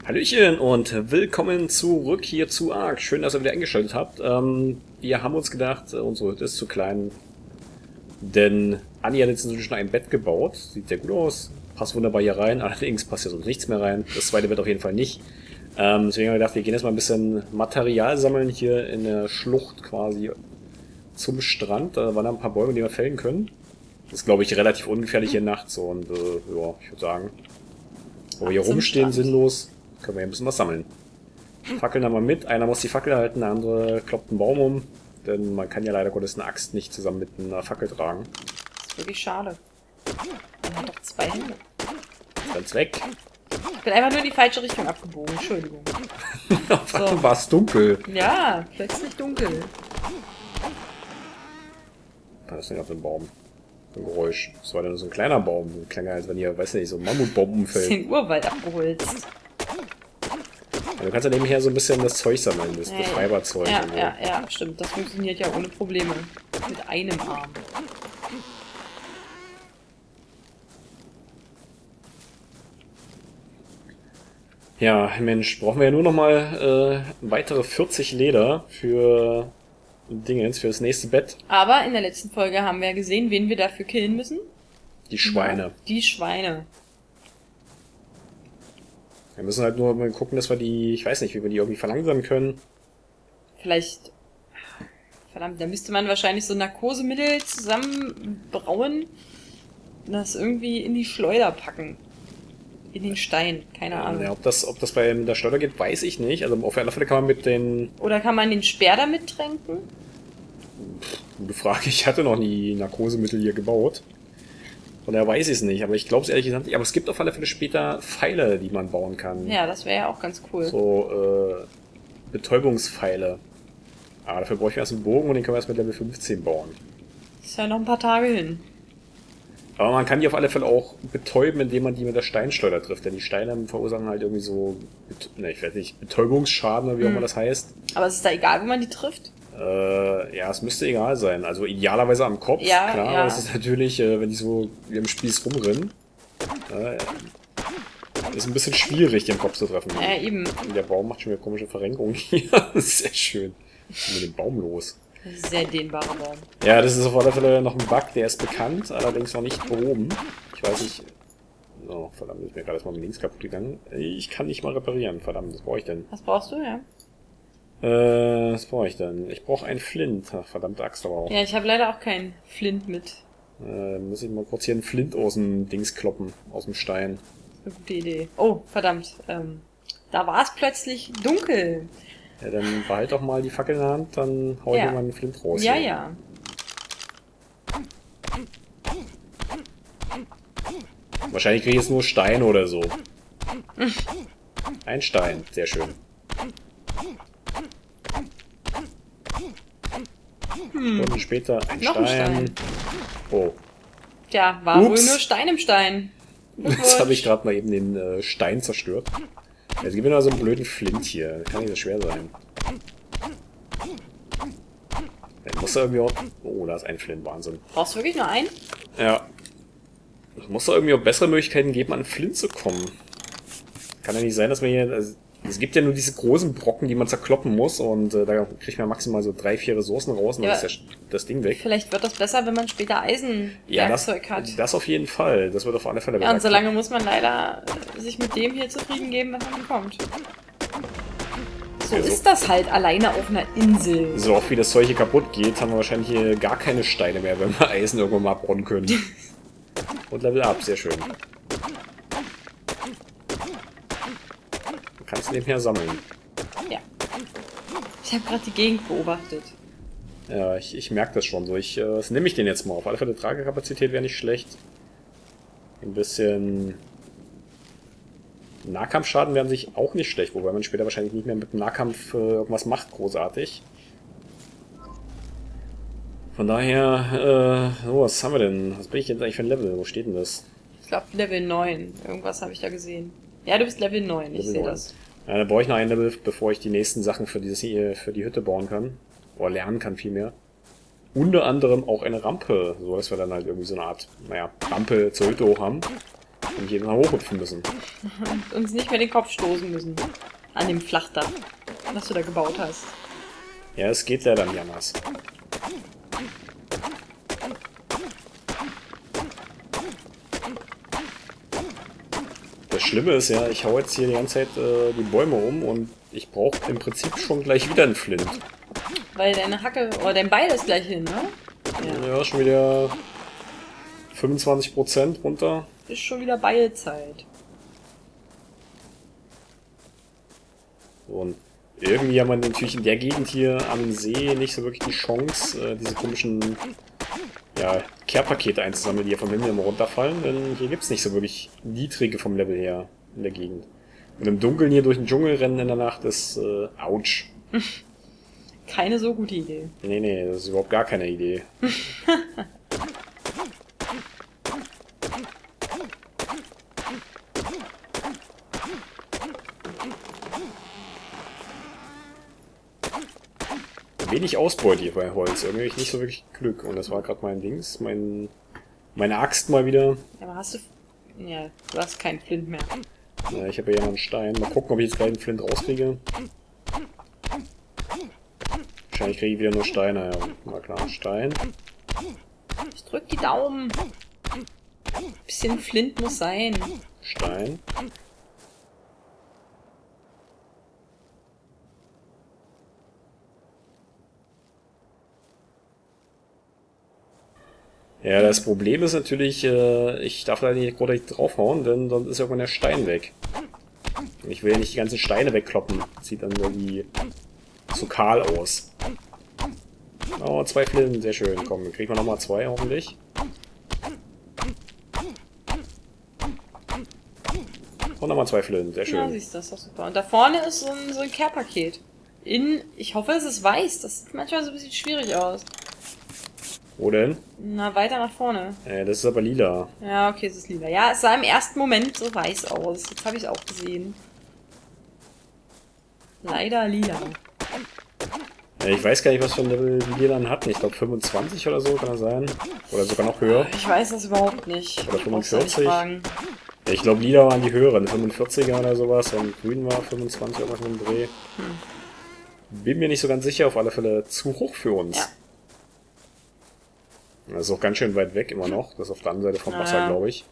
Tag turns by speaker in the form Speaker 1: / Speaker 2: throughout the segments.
Speaker 1: Hallöchen und willkommen zurück hier zu Ark. Schön, dass ihr wieder eingeschaltet habt. Wir haben uns gedacht, unsere Hütte ist zu klein, denn Anni hat jetzt inzwischen ein Bett gebaut. Sieht sehr gut aus, passt wunderbar hier rein, allerdings passt hier sonst nichts mehr rein. Das zweite Bett auf jeden Fall nicht. Deswegen haben wir gedacht, wir gehen jetzt mal ein bisschen Material sammeln hier in der Schlucht quasi zum Strand. Da waren da ein paar Bäume, die wir fällen können. Das ist, glaube ich, relativ ungefährlich hier nachts und ja, ich würde sagen, wo wir hier rumstehen, sinnlos, können wir hier ein bisschen was sammeln. Fackeln haben wir mit, einer muss die Fackel halten, der andere kloppt einen Baum um, denn man kann ja leider Gottes eine Axt nicht zusammen mit einer Fackel tragen.
Speaker 2: Das ist wirklich schade. Man hat doch zwei Hände.
Speaker 1: Ganz weg.
Speaker 2: Ich bin einfach nur in die falsche Richtung abgebogen, Entschuldigung.
Speaker 1: So. War es dunkel.
Speaker 2: Ja, plötzlich dunkel.
Speaker 1: Was ist denn auf dem Baum? Ein Geräusch. Das war dann so ein kleiner Baum. Klang als wenn hier, weiß nicht, so ein Mammutbaum umfällt.
Speaker 2: Den Urwald abgeholzt.
Speaker 1: Ja, du kannst ja nebenher so ein bisschen das Zeug sammeln, das Befreiberzeug.
Speaker 2: Ja,
Speaker 1: so.
Speaker 2: ja, stimmt. Das funktioniert ja ohne Probleme. Mit einem Arm.
Speaker 1: Ja, Mensch, brauchen wir ja nur noch mal weitere 40 Leder für Dingens, für das nächste Bett.
Speaker 2: Aber in der letzten Folge haben wir ja gesehen, wen wir dafür killen müssen.
Speaker 1: Die Schweine.
Speaker 2: Ja, die Schweine.
Speaker 1: Wir müssen halt nur mal gucken, dass wir die, ich weiß nicht, wie wir die irgendwie verlangsamen können.
Speaker 2: Vielleicht, verdammt, da müsste man wahrscheinlich so Narkosemittel zusammenbrauen und das irgendwie in die Schleuder packen. In den Stein, keine Ahnung.
Speaker 1: Ja, ob das bei der Schleuder geht, weiß ich nicht. Also auf alle Fälle kann man mit den...
Speaker 2: Oder kann man den Speer damit tränken?
Speaker 1: Gute Frage, ich hatte noch nie Narkosemittel hier gebaut. Von daher weiß ich es nicht, aber ich glaube es ehrlich gesagt nicht. Aber es gibt auf alle Fälle später Pfeile, die man bauen kann.
Speaker 2: Ja, das wäre ja auch ganz cool.
Speaker 1: So, Betäubungspfeile. Aber dafür bräuchten wir erst einen Bogen und den können wir erst mit Level 15 bauen.
Speaker 2: Ist ja noch ein paar Tage hin.
Speaker 1: Aber man kann die auf alle Fälle auch betäuben, indem man die mit der Steinschleuder trifft. Denn die Steine verursachen halt irgendwie so, ich weiß nicht, Betäubungsschaden oder wie auch immer das heißt.
Speaker 2: Aber es ist da egal, wo man die trifft?
Speaker 1: Ja, es müsste egal sein. Also idealerweise am Kopf,
Speaker 2: ja,
Speaker 1: klar.
Speaker 2: Ja.
Speaker 1: Aber es ist natürlich, wenn die so wie im Spieß rumrennen, ist ein bisschen schwierig, den Kopf zu treffen.
Speaker 2: Ja, eben.
Speaker 1: Der Baum macht schon wieder komische Verrenkungen hier. Sehr schön. Mit dem Baum los.
Speaker 2: Sehr dehnbarer Baum.
Speaker 1: Ja, das ist auf alle Fälle noch ein Bug, der ist bekannt, allerdings noch nicht behoben. Ich weiß nicht... Oh, verdammt, ist mir gerade erstmal mit links kaputt gegangen. Ich kann nicht mal reparieren, verdammt, was brauche ich denn?
Speaker 2: Was brauchst du, ja?
Speaker 1: Was brauche ich denn? Ich brauche einen Flint. Ach, verdammte Axt aber auch.
Speaker 2: Ja, ich habe leider auch keinen Flint mit.
Speaker 1: Muss ich mal kurz hier einen Flint aus dem Dings kloppen, aus dem Stein.
Speaker 2: Eine gute Idee. Oh, verdammt. Da war es plötzlich dunkel.
Speaker 1: Ja, dann behalt doch mal die Fackel in der Hand, dann hau ich dir mal einen Flint raus.
Speaker 2: Ja,
Speaker 1: hier.
Speaker 2: ja.
Speaker 1: Wahrscheinlich kriege ich jetzt nur Stein oder so. Ein Stein, sehr schön. Stunden später ein
Speaker 2: Noch
Speaker 1: Stein.
Speaker 2: ein Stein.
Speaker 1: Oh,
Speaker 2: Tja, war
Speaker 1: Ups.
Speaker 2: wohl nur Stein im Stein.
Speaker 1: jetzt habe ich gerade mal eben den Stein zerstört. Jetzt gibt mir noch so einen blöden Flint hier. Kann nicht so schwer sein. Der muss da irgendwie auch... Oh, da ist ein Flint, Wahnsinn.
Speaker 2: Brauchst du wirklich nur einen?
Speaker 1: Ja. Es muss da irgendwie auch bessere Möglichkeiten geben, an Flint zu kommen. Kann ja nicht sein, dass man hier... Also, es gibt ja nur diese großen Brocken, die man zerkloppen muss und da kriegt man maximal so 3-4 Ressourcen raus und
Speaker 2: Ja,
Speaker 1: dann ist das Ding weg.
Speaker 2: Vielleicht wird das besser, wenn man später Eisenwerkzeug hat.
Speaker 1: Das auf jeden Fall. Das wird auf alle Fälle
Speaker 2: Ja, und
Speaker 1: besser.
Speaker 2: solange muss man leider sich mit dem hier zufrieden geben, was man bekommt. So
Speaker 1: Ja, so.
Speaker 2: ist das halt alleine auf einer Insel.
Speaker 1: So oft wie das Zeug hier kaputt geht, haben wir wahrscheinlich hier gar keine Steine mehr, wenn wir Eisen irgendwann mal abbauen können. Und Level up, sehr schön. Du kannst nebenher sammeln.
Speaker 2: Ja. Ich habe gerade die Gegend beobachtet.
Speaker 1: Ja, ich merke das schon so. Das nehme ich den jetzt mal. Auf alle Fälle Tragekapazität wäre nicht schlecht. Ein bisschen Nahkampfschaden wären sich auch nicht schlecht, wobei man später wahrscheinlich nicht mehr mit dem Nahkampf irgendwas macht, großartig. Von daher, so, was haben wir denn? Was bin ich jetzt eigentlich für ein Level? Wo steht denn das?
Speaker 2: Ich glaube Level 9. Irgendwas habe ich da gesehen. Ja, du bist Level 9, ich sehe das.
Speaker 1: Ja, da brauche ich noch ein Level, bevor ich die nächsten Sachen für die Hütte bauen kann. Oder lernen kann vielmehr. Unter anderem auch eine Rampe, so dass wir dann halt irgendwie so eine Art, naja, Rampe zur Hütte hoch haben. Und jedes Mal hochhüpfen müssen.
Speaker 2: Und uns nicht mehr den Kopf stoßen müssen. An dem Flachdach, was du da gebaut hast.
Speaker 1: Ja, es geht leider nicht anders. Das Schlimme ist ja, ich hau jetzt hier die ganze Zeit die Bäume um und ich brauche im Prinzip schon gleich wieder einen Flint.
Speaker 2: Weil deine Hacke, oder dein Beil ist gleich hin, ne?
Speaker 1: Ja, schon wieder 25% runter.
Speaker 2: Ist schon wieder Beilzeit.
Speaker 1: Und irgendwie haben wir natürlich in der Gegend hier am See nicht so wirklich die Chance, diese komischen Care-Pakete einzusammeln, die hier vom Himmel immer runterfallen, denn hier gibt's nicht so wirklich niedrige vom Level her in der Gegend. Und im Dunkeln hier durch den Dschungel rennen in der Nacht ist, ouch.
Speaker 2: Keine so gute Idee.
Speaker 1: Nee, das ist überhaupt gar keine Idee. Wenig Ausbeute hier bei Holz. Irgendwie hab ich nicht so wirklich Glück. Und das war gerade mein Dings. Meine Axt mal wieder.
Speaker 2: Ja, aber hast du... Ja, du hast keinen Flint mehr.
Speaker 1: Ja, ich habe ja noch einen Stein. Mal gucken, ob ich jetzt gleich einen Flint rauskriege. Wahrscheinlich kriege ich wieder nur Steine. Ja, na klar, Stein.
Speaker 2: Ich drück die Daumen. Bisschen Flint muss sein.
Speaker 1: Stein. Ja, das Problem ist natürlich, ich darf da nicht großartig draufhauen, denn sonst ist irgendwann der Stein weg. Ich will ja nicht die ganzen Steine wegkloppen. Sieht dann irgendwie so kahl aus. Oh, 2 Flinten, sehr schön. Komm, dann kriegen wir nochmal 2 hoffentlich. Und nochmal 2 Flinten, sehr schön.
Speaker 2: Ja, siehst du, das ist doch super. Und da vorne ist so ein Care-Paket. Ich hoffe, es ist weiß. Das sieht manchmal so ein bisschen schwierig aus.
Speaker 1: Wo denn?
Speaker 2: Na, weiter nach vorne.
Speaker 1: Das ist aber lila.
Speaker 2: Ja, okay, es ist lila. Ja, es sah im ersten Moment so weiß aus. Jetzt habe ich es auch gesehen. Leider lila.
Speaker 1: Ich weiß gar nicht, was für ein Level die dann hatten. Ich glaube 25 oder so kann das sein. Oder sogar noch höher.
Speaker 2: Ich weiß das überhaupt nicht.
Speaker 1: Oder 45.
Speaker 2: Ja,
Speaker 1: ich glaube, lila waren die höheren, 45er oder sowas. Und grün war 25 oder was mit dem Dreh. Bin mir nicht so ganz sicher, auf alle Fälle zu hoch für uns.
Speaker 2: Ja.
Speaker 1: Das ist auch ganz schön weit weg immer noch. Das ist auf der anderen Seite vom Wasser, glaube ich.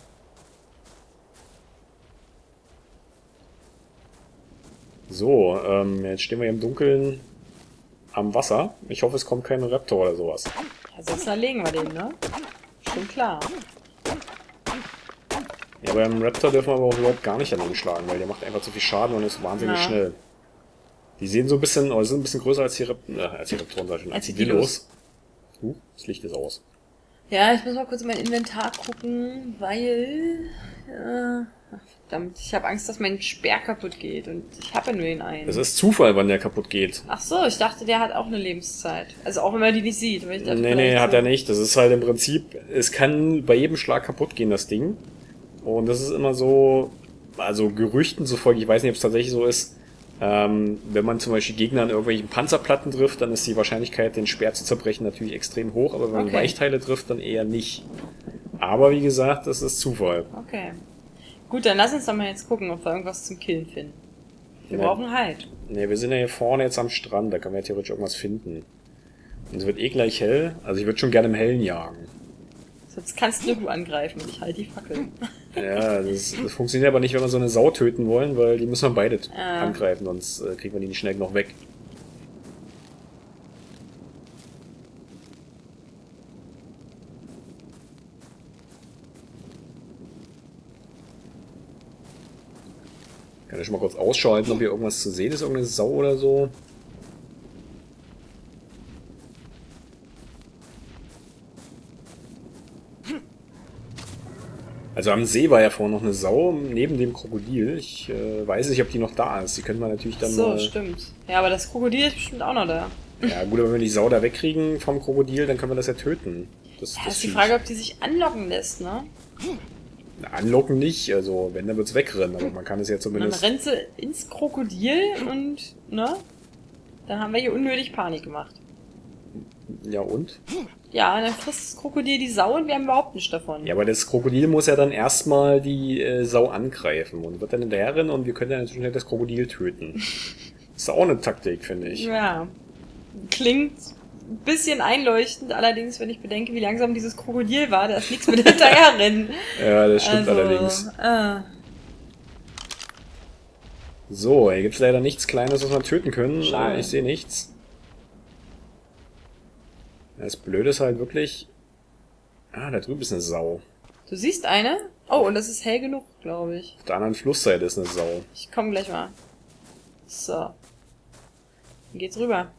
Speaker 1: So, jetzt stehen wir hier im Dunkeln am Wasser. Ich hoffe, es kommt kein Raptor oder sowas.
Speaker 2: Ja, sonst erlegen wir den, ne? Schon klar.
Speaker 1: Ja, beim Raptor dürfen wir aber auch überhaupt gar nicht daneben schlagen, weil der macht einfach zu viel Schaden und ist wahnsinnig schnell. Die sehen so ein bisschen, oder sind ein bisschen größer als die Raptoren, sag ich schon, als die Dillos. Das Licht ist aus.
Speaker 2: Ja, ich muss mal kurz in mein Inventar gucken, weil... verdammt, ich habe Angst, dass mein Speer kaputt geht und ich habe ja nur den einen.
Speaker 1: Es ist Zufall, wann der kaputt geht.
Speaker 2: Ach so, ich dachte, der hat auch eine Lebenszeit. Also auch wenn man die nicht sieht. Aber ich dachte,
Speaker 1: nee, hat er nicht. Das ist halt im Prinzip, es kann bei jedem Schlag kaputt gehen, das Ding. Und das ist immer so, also Gerüchten zufolge, ich weiß nicht, ob es tatsächlich so ist, wenn man zum Beispiel Gegner an irgendwelchen Panzerplatten trifft, dann ist die Wahrscheinlichkeit, den Speer zu zerbrechen, natürlich extrem hoch, aber wenn man Weichteile trifft, dann eher nicht. Aber wie gesagt, das ist Zufall.
Speaker 2: Okay. Gut, dann lass uns doch mal jetzt gucken, ob wir irgendwas zum Killen finden. Wir brauchen halt.
Speaker 1: Ne, wir sind ja hier vorne jetzt am Strand, da können wir theoretisch irgendwas finden. Und es wird eh gleich hell, also ich würde schon gerne im Hellen jagen.
Speaker 2: Sonst kannst nur du angreifen und ich halte die Fackel.
Speaker 1: Ja, das funktioniert aber nicht, wenn wir so eine Sau töten wollen, weil die müssen wir beide angreifen, sonst kriegen wir die nicht schnell genug weg. Kann ich schon mal kurz ausschalten, ob hier irgendwas zu sehen ist, irgendeine Sau oder so. Also am See war ja vorhin noch eine Sau neben dem Krokodil. Ich weiß nicht, ob die noch da ist. Die können wir natürlich dann
Speaker 2: so, stimmt. Ja, aber das Krokodil ist bestimmt auch noch da.
Speaker 1: Ja gut, aber wenn wir die Sau da wegkriegen vom Krokodil, dann können wir das ja töten. Das
Speaker 2: ist die Frage, ob die sich anlocken lässt, ne?
Speaker 1: Anlocken nicht, also wenn, dann wird's wegrennen, aber man kann es ja zumindest...
Speaker 2: Dann rennt sie ins Krokodil und, ne? Dann haben wir hier unnötig Panik gemacht.
Speaker 1: Ja, und?
Speaker 2: Ja, dann frisst das Krokodil die Sau und wir haben überhaupt nichts davon.
Speaker 1: Ja, aber das Krokodil muss ja dann erstmal die Sau angreifen und wird dann hinterher rennen und wir können dann inzwischen das Krokodil töten. Ist auch eine Taktik, finde ich.
Speaker 2: Ja. Klingt ein bisschen einleuchtend, allerdings, wenn ich bedenke, wie langsam dieses Krokodil war, da ist nichts mit hinterherrennen.
Speaker 1: Ja, das stimmt allerdings. So, hier gibt's leider nichts Kleines, was wir töten können.
Speaker 2: Schade.
Speaker 1: Ich sehe nichts. Das Blöde ist halt wirklich... Ah, da drüben ist eine Sau.
Speaker 2: Du siehst eine? Oh, und das ist hell genug, glaube ich.
Speaker 1: Auf der anderen Flussseite ist eine Sau.
Speaker 2: Ich komme gleich mal. So. Dann geht's rüber.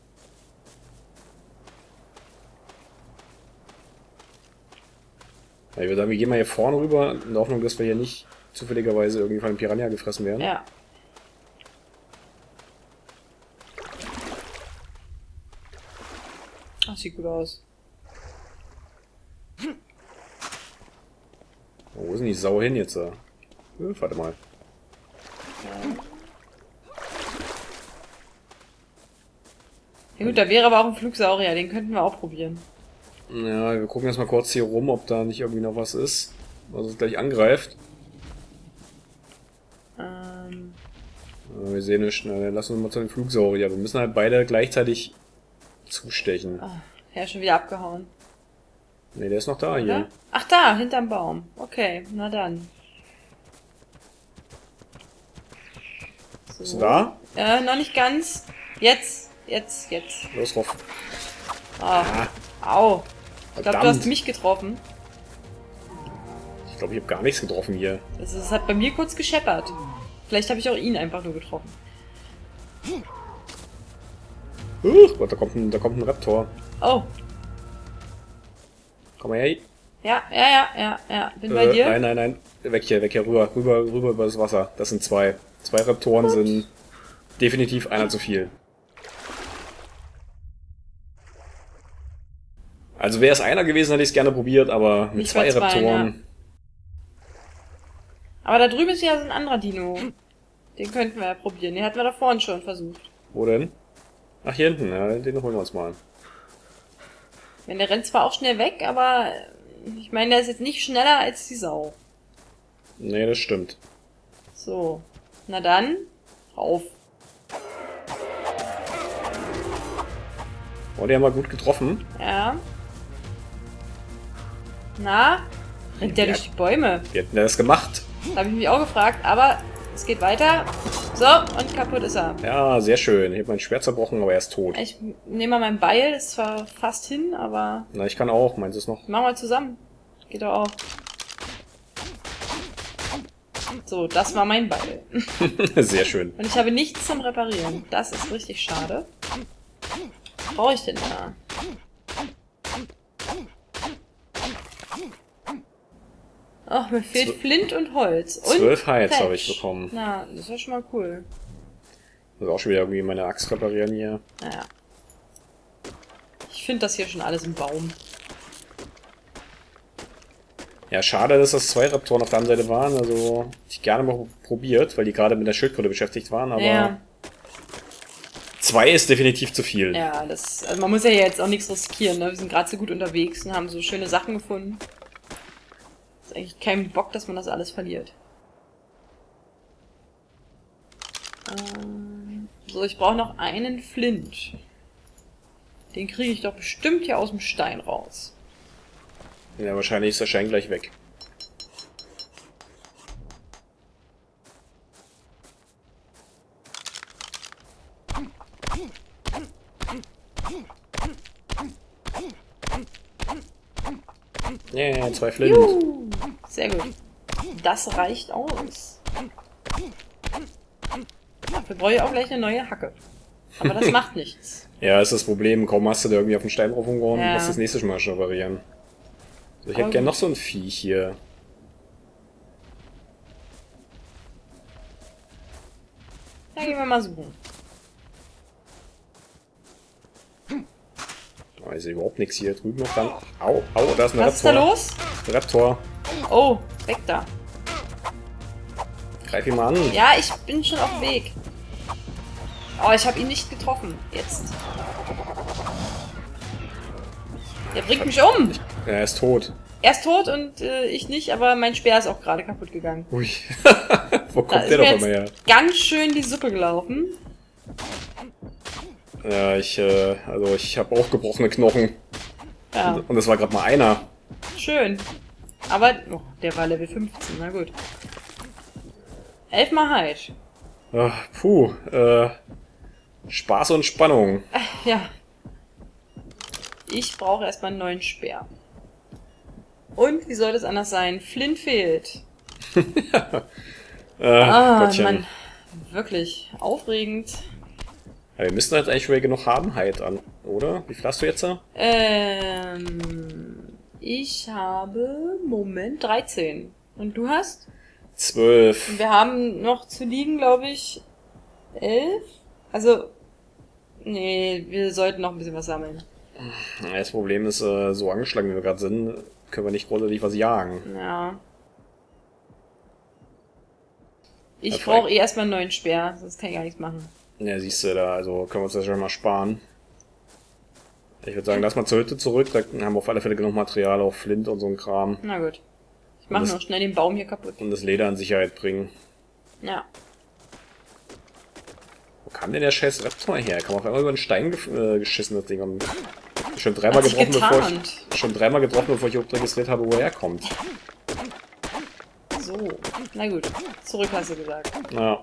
Speaker 1: Ja, ich würde sagen, wir gehen mal hier vorne rüber, in der Hoffnung, dass wir hier nicht zufälligerweise irgendwie von einem Piranha gefressen werden.
Speaker 2: Ja. Ach, sieht gut aus.
Speaker 1: Wo ist denn die Sau hin jetzt? Warte mal.
Speaker 2: Ja gut, da wäre aber auch ein Flugsaurier, den könnten wir auch probieren.
Speaker 1: Ja, wir gucken jetzt mal kurz hier rum, ob da nicht irgendwie noch was ist, was uns gleich angreift. Wir sehen nicht. Na, dann lassen wir mal zu den Flugsaurier. Wir müssen halt beide gleichzeitig zustechen.
Speaker 2: Oh, er ist schon wieder abgehauen.
Speaker 1: Ne, der ist noch da
Speaker 2: Oder?
Speaker 1: hier.
Speaker 2: Ach da, hinterm Baum. Okay, na dann. So.
Speaker 1: Bist du da?
Speaker 2: Noch nicht ganz. Jetzt.
Speaker 1: Los, Roff.
Speaker 2: Au. Ich glaube, du
Speaker 1: Verdammt.
Speaker 2: hast mich getroffen.
Speaker 1: Ich glaube, ich habe gar nichts getroffen hier.
Speaker 2: Das hat bei mir kurz gescheppert. Vielleicht habe ich auch ihn einfach nur getroffen.
Speaker 1: Gott, da kommt ein Raptor.
Speaker 2: Oh.
Speaker 1: Komm mal her.
Speaker 2: Ja. Bin bei dir.
Speaker 1: Nein. Weg hier, rüber über das Wasser. Das sind zwei. Zwei Raptoren sind definitiv einer zu viel. Also wäre es einer gewesen, hätte ich es gerne probiert, aber mit
Speaker 2: Nicht
Speaker 1: zwei
Speaker 2: bei zwei,
Speaker 1: Raptoren.
Speaker 2: ja. Aber da drüben ist ja so ein anderer Dino. Den könnten wir ja probieren. Den hatten wir da vorhin schon versucht.
Speaker 1: Wo denn? Ach, hier hinten, ja, den holen wir uns mal.
Speaker 2: Wenn der rennt zwar auch schnell weg, aber ich meine, der ist jetzt nicht schneller als die Sau.
Speaker 1: Nee, das stimmt.
Speaker 2: So. Na dann, rauf.
Speaker 1: Oh, die haben wir gut getroffen.
Speaker 2: Ja. Na? Rennt der
Speaker 1: Ja.
Speaker 2: durch die Bäume?
Speaker 1: Wie hätten wir das gemacht?
Speaker 2: Habe ich mich auch gefragt, aber es geht weiter. So, und kaputt ist er.
Speaker 1: Ja, sehr schön. Ich habe mein Schwert zerbrochen, aber er ist tot.
Speaker 2: Ich nehme mal mein Beil, ist zwar fast hin, aber
Speaker 1: Na, ich kann auch. Meins ist noch.
Speaker 2: machen wir zusammen. Geht doch auch. So, das war mein Beil.
Speaker 1: Sehr schön.
Speaker 2: Und ich habe nichts zum Reparieren. Das ist richtig schade. Was brauche ich denn da? Ach, mir fehlt Flint und Holz. Und
Speaker 1: 12 Heiz
Speaker 2: Thatch.
Speaker 1: habe ich bekommen.
Speaker 2: Na, das ist ja schon mal cool.
Speaker 1: Ich muss auch schon wieder irgendwie meine Axt reparieren hier.
Speaker 2: Naja. Ich finde das hier schon alles im Baum.
Speaker 1: Ja, schade, dass das zwei Raptoren auf der anderen Seite waren. Also, hätte ich gerne mal probiert, weil die gerade mit der Schildkröte beschäftigt waren, aber
Speaker 2: Ja,
Speaker 1: zwei ist definitiv zu viel.
Speaker 2: ja, also man muss ja jetzt auch nichts riskieren, ne? Wir sind gerade so gut unterwegs und haben so schöne Sachen gefunden. Ist eigentlich kein Bock, dass man das alles verliert. So, ich brauche noch einen Flint. Den kriege ich doch bestimmt hier aus dem Stein raus.
Speaker 1: Ja, wahrscheinlich ist der Stein gleich weg. Ja, zwei Flint.
Speaker 2: Juhu, sehr gut. Das reicht aus. Dafür brauche ich auch gleich eine neue Hacke. Aber das macht nichts.
Speaker 1: Ja, ist das Problem. Kaum hast du da irgendwie auf den Stein drauf umgehauen,
Speaker 2: Ja.
Speaker 1: musst du das nächste Mal schon reparieren. So, ich hätte
Speaker 2: Aber
Speaker 1: gerne
Speaker 2: gut.
Speaker 1: noch so ein Viech hier.
Speaker 2: Ja, gehen wir mal suchen.
Speaker 1: Da ist überhaupt nichts hier drüben noch dran. Au, da ist ein
Speaker 2: Was ist da
Speaker 1: Raptor.
Speaker 2: los?
Speaker 1: Ein Raptor.
Speaker 2: Oh, weg da.
Speaker 1: Greif ihn mal an.
Speaker 2: Ja, ich bin schon auf dem Weg. Oh, ich habe ihn nicht getroffen. Jetzt. Der bringt mich um.
Speaker 1: Er ist tot.
Speaker 2: Er ist tot und ich nicht, aber mein Speer ist auch gerade kaputt gegangen.
Speaker 1: Ui. Wo
Speaker 2: Da
Speaker 1: kommt
Speaker 2: ist
Speaker 1: der
Speaker 2: mir
Speaker 1: doch
Speaker 2: jetzt
Speaker 1: immer her?
Speaker 2: ganz schön die Suppe gelaufen.
Speaker 1: Ja, ich habe auch gebrochene Knochen.
Speaker 2: Ja,
Speaker 1: Und das war gerade mal einer.
Speaker 2: schön. Aber, oh, der war Level 15, na gut. 11 mal Halt.
Speaker 1: Ach, puh, Spaß und Spannung.
Speaker 2: Ja. Ich brauche erstmal einen neuen Speer. Und wie soll das anders sein? Flint fehlt.
Speaker 1: Gottchen.
Speaker 2: Mann. Wirklich aufregend.
Speaker 1: Ja, wir müssten halt eigentlich wieder genug haben, Heid an, oder? Wie viel hast du jetzt da?
Speaker 2: Ich habe, Moment, 13. Und du hast?
Speaker 1: 12.
Speaker 2: Und wir haben noch zu liegen, glaube ich, 11? Also, nee, wir sollten noch ein bisschen was sammeln.
Speaker 1: Ja, das Problem ist, so angeschlagen wie wir gerade sind, können wir nicht großartig was jagen.
Speaker 2: Ja. Ich
Speaker 1: Ja,
Speaker 2: brauche eh erstmal einen neuen Speer, sonst kann ich gar nichts machen.
Speaker 1: Ja, siehst du da, also können wir uns das schon mal sparen. Ich würde sagen, lass mal zur Hütte zurück, da haben wir auf alle Fälle genug Material, auch Flint und so ein Kram.
Speaker 2: Na gut. Ich mache noch schnell den Baum hier kaputt.
Speaker 1: Und das Leder in Sicherheit bringen.
Speaker 2: Ja.
Speaker 1: Wo kam denn der scheiß Raptor her? Kam auf einmal über den Stein geschissen, das Ding. Und schon dreimal
Speaker 2: Hat sich
Speaker 1: getroffen,
Speaker 2: getarnt.
Speaker 1: bevor ich überhaupt registriert habe, wo er herkommt.
Speaker 2: So. Na gut. Zurück hast du gesagt.
Speaker 1: Ja.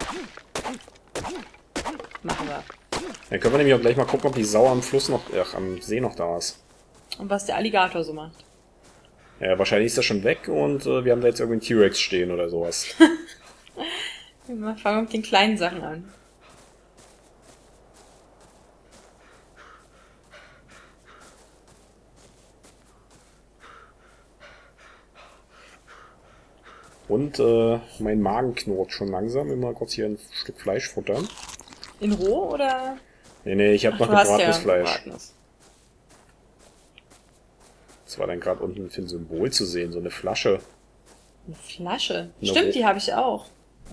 Speaker 2: Machen wir.
Speaker 1: Dann können wir nämlich auch gleich mal gucken, ob die Sau am Fluss noch, am See noch da ist.
Speaker 2: Und was der Alligator so macht.
Speaker 1: Ja, wahrscheinlich ist er schon weg und wir haben da jetzt irgendwie einen T-Rex stehen oder sowas.
Speaker 2: Wir fangen mit den kleinen Sachen an.
Speaker 1: Und mein Magen knurrt schon langsam. Immer kurz hier ein Stück Fleisch futtern.
Speaker 2: In roh oder?
Speaker 1: Nee, ich habe noch
Speaker 2: du hast
Speaker 1: gebratenes
Speaker 2: ja
Speaker 1: Fleisch.
Speaker 2: gebratenes.
Speaker 1: Das war dann gerade unten für ein Symbol zu sehen, so eine Flasche.
Speaker 2: Eine Flasche?
Speaker 1: Na,
Speaker 2: Stimmt,
Speaker 1: wo?
Speaker 2: die habe ich auch.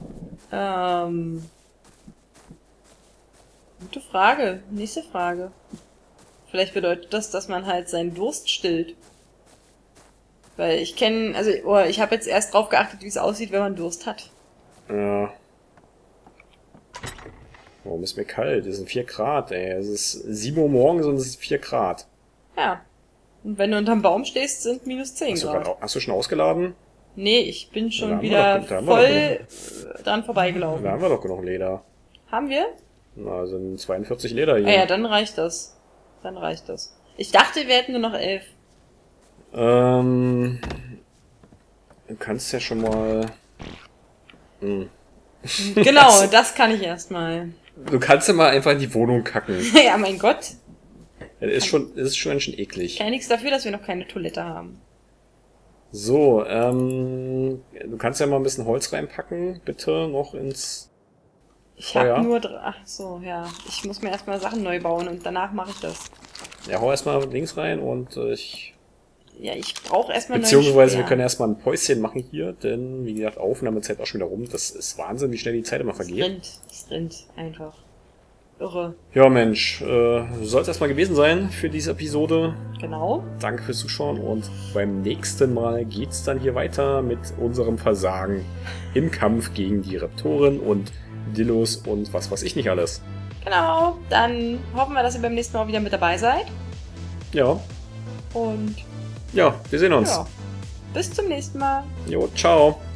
Speaker 2: Gute Frage. Nächste Frage. Vielleicht bedeutet das, dass man halt seinen Durst stillt. Weil ich kenne, also ich habe jetzt erst drauf geachtet, wie es aussieht, wenn man Durst hat.
Speaker 1: Ja. Warum ist mir kalt? Es sind 4 Grad, ey. Es ist 7 Uhr morgens und es ist 4 Grad.
Speaker 2: Ja. Und wenn du unterm Baum stehst, sind minus 10 Grad.
Speaker 1: Hast du schon ausgeladen?
Speaker 2: Nee, ich bin schon
Speaker 1: Da haben
Speaker 2: wieder
Speaker 1: wir doch
Speaker 2: voll dran vorbeigelaufen.
Speaker 1: Da haben wir doch genug Leder.
Speaker 2: Haben wir?
Speaker 1: Na, sind 42 Leder hier.
Speaker 2: Ah ja, dann reicht das. Dann reicht das. Ich dachte, wir hätten nur noch 11.
Speaker 1: Du kannst ja schon mal...
Speaker 2: Genau, das kann ich erstmal.
Speaker 1: Du kannst ja mal einfach in die Wohnung kacken.
Speaker 2: Ja, mein Gott.
Speaker 1: Ja, das ist schon ganz schön eklig.
Speaker 2: Ich kann ja nichts dafür, dass wir noch keine Toilette haben.
Speaker 1: So, du kannst ja mal ein bisschen Holz reinpacken, bitte, noch ins
Speaker 2: Ich
Speaker 1: Feuer.
Speaker 2: habe nur... Ach so, ja. Ich muss mir erstmal Sachen neu bauen und danach mache ich das.
Speaker 1: Ja, hau erstmal links rein und
Speaker 2: Ja, ich brauche erstmal neue
Speaker 1: beziehungsweise wir
Speaker 2: Speer.
Speaker 1: können erstmal ein Päuschen machen hier, denn wie gesagt, Aufnahmezeit auch schon wieder rum. Das ist Wahnsinn, wie schnell die Zeit immer vergeht.
Speaker 2: Das rennt einfach. Irre.
Speaker 1: Ja, Mensch, soll es erstmal gewesen sein für diese Episode.
Speaker 2: Genau.
Speaker 1: Danke fürs Zuschauen und beim nächsten Mal geht's dann hier weiter mit unserem Versagen im Kampf gegen die Raptoren und Dillos und was weiß ich nicht alles.
Speaker 2: Genau. Dann hoffen wir, dass ihr beim nächsten Mal wieder mit dabei seid.
Speaker 1: Ja,
Speaker 2: Und
Speaker 1: ja, wir sehen uns.
Speaker 2: ja, bis zum nächsten Mal.
Speaker 1: Jo, ciao.